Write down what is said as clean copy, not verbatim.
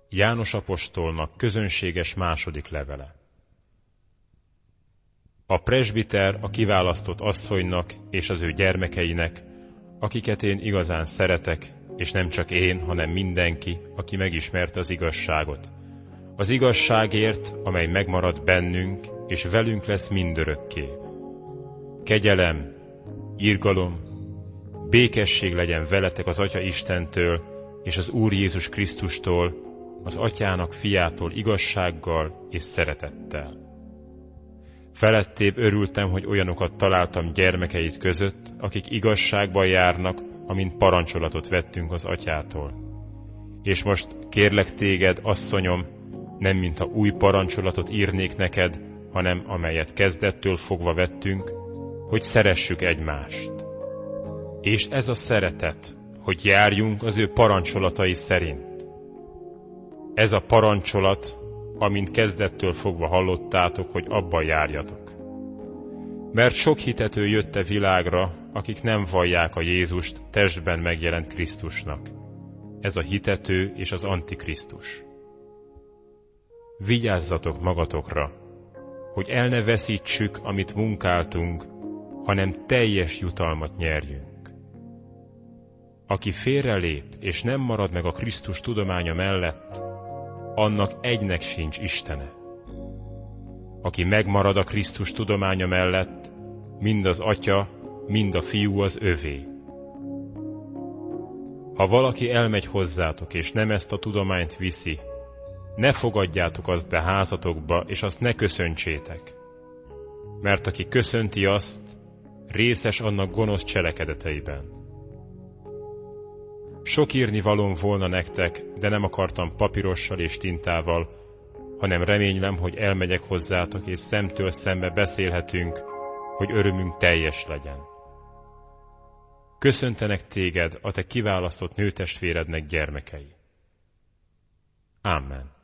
János apostolnak közönséges második levele. A presbiter a kiválasztott asszonynak és az ő gyermekeinek, akiket én igazán szeretek, és nem csak én, hanem mindenki, aki megismerte az igazságot. Az igazságért, amely megmarad bennünk, és velünk lesz mindörökké. Kegyelem, irgalom, békesség legyen veletek az Atya Istentől, és az Úr Jézus Krisztustól, az Atyának fiától igazsággal és szeretettel. Felettébb örültem, hogy olyanokat találtam gyermekeit között, akik igazságban járnak, amint parancsolatot vettünk az Atyától. És most kérlek téged, asszonyom, nem mintha új parancsolatot írnék neked, hanem amelyet kezdettől fogva vettünk, hogy szeressük egymást. És ez a szeretet, hogy járjunk az ő parancsolatai szerint. Ez a parancsolat, amint kezdettől fogva hallottátok, hogy abban járjatok. Mert sok hitető jött a világra, akik nem vallják a Jézust testben megjelent Krisztusnak. Ez a hitető és az Antikrisztus. Vigyázzatok magatokra, hogy el ne veszítsük, amit munkáltunk, hanem teljes jutalmat nyerjünk. Aki félrelép és nem marad meg a Krisztus tudománya mellett, annak egynek sincs Istene. Aki megmarad a Krisztus tudománya mellett, mind az Atya, mind a Fiú az övé. Ha valaki elmegy hozzátok, és nem ezt a tudományt viszi, ne fogadjátok azt be házatokba, és azt ne köszöntsétek. Mert aki köszönti azt, részes annak gonosz cselekedeteiben. Sok írnivalóm volna nektek, de nem akartam papírossal és tintával, hanem reménylem, hogy elmegyek hozzátok, és szemtől szembe beszélhetünk, hogy örömünk teljes legyen. Köszöntenek téged a te kiválasztott nőtestvérednek gyermekei. Amen.